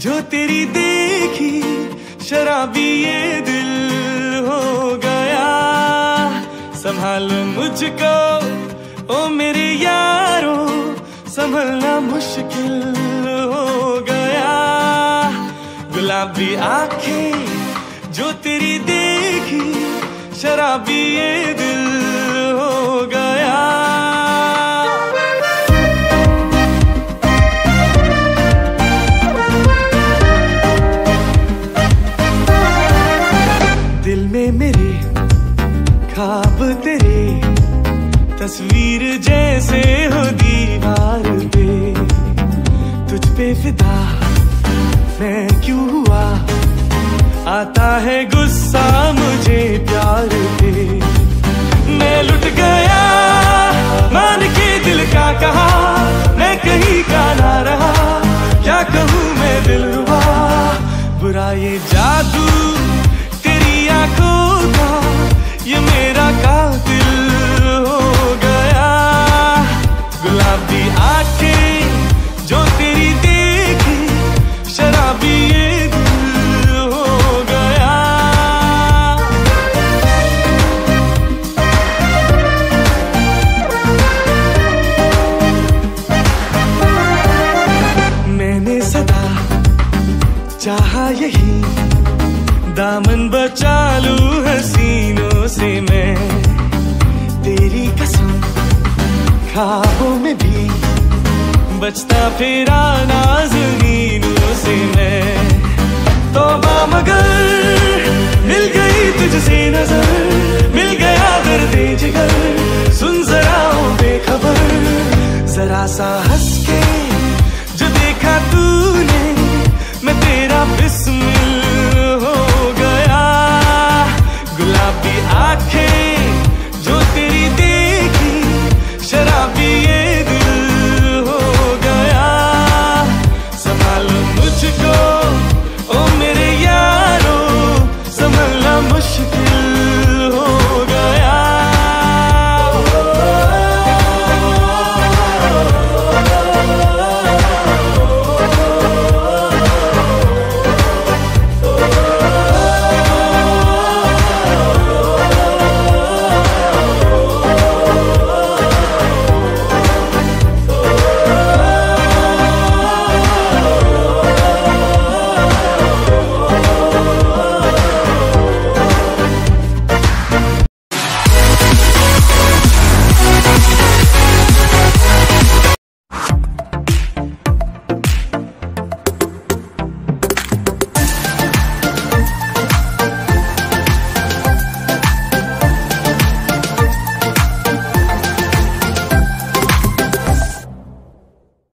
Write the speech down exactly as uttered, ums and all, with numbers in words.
जो तेरी देखी शराबी ये दिल हो गया। संभालो मुझको ओ मेरे यारो, संभलना मुश्किल हो गया। गुलाबी आंखें जो तेरी देखी शराबी ये दिल हो गया। दिल में मेरे ख्वाब तेरे, तस्वीर जैसे हो दीवार पे। तुझ पे फिदा मैं क्यों हुआ, आता है गुस्सा मुझे प्यार पे। मैं लुट गया मान के दिल का कहा, मैं कहीं का ना रहा, क्या कहूँ मैं दिलरुबा। बुरा ये जादू तेरी आंखों का, ये मेरा कातिल हो गया। गुलाबी आंखें जो तेरी देखी शराबी ये दिल हो गया। मैंने सदा चाहा यही, दामन बचा लूं हसीनों से मैं। तेरी कसम ख्वाबों में भी बचता फिरा नाज़नीनों से मैं। तौबा मगर मिल गई तुझसे नजर, मिल गया दर्दे जिगर, सुन जरा ओ बेखबर। जरा सा हंस के जो देखा तूने, मैं तेरा बिस्मिल हो गया। गुलाबी आंखें जो तेरी देखी शराबी ये दिल हो गया। संभालो मुझको